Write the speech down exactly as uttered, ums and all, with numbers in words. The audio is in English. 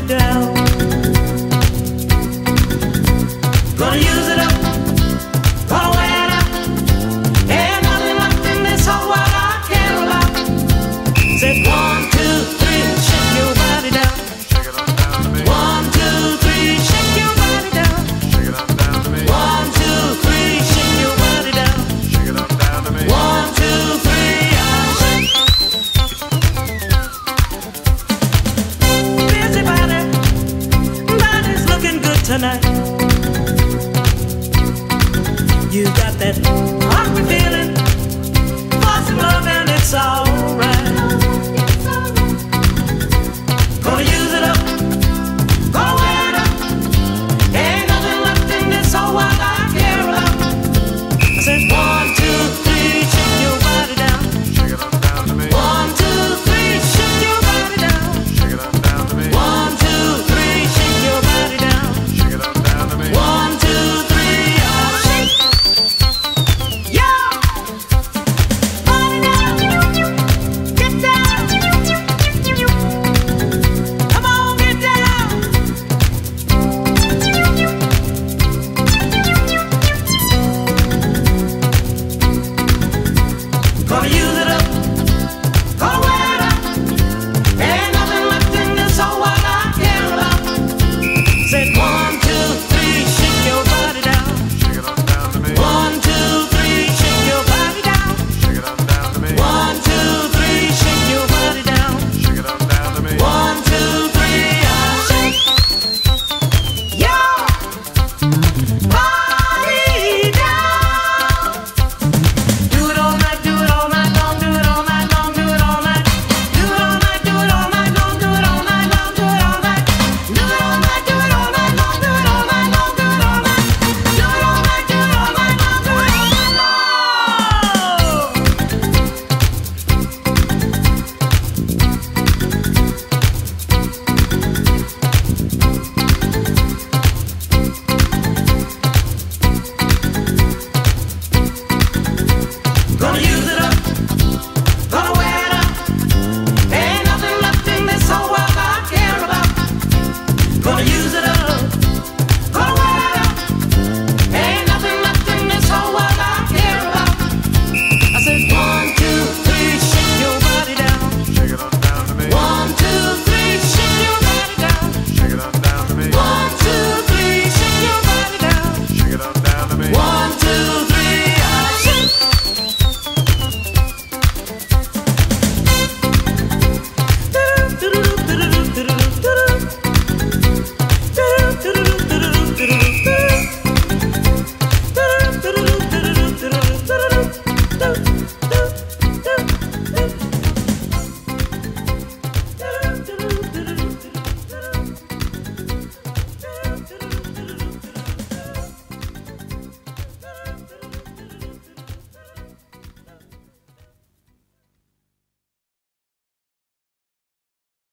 it down. Gonna use it up, gonna wear it out. Ain't nothing left in this whole world I care about. Said one, two, three, shake your body down. Shake it on down to me. One, two, three, shake your body down. Shake it on down to me. One, two, three, shake your body down. Shake it on down to me. One, two, three, I shake. Busy body, body's looking good tonight. You got that hungry feeling for some love and it's all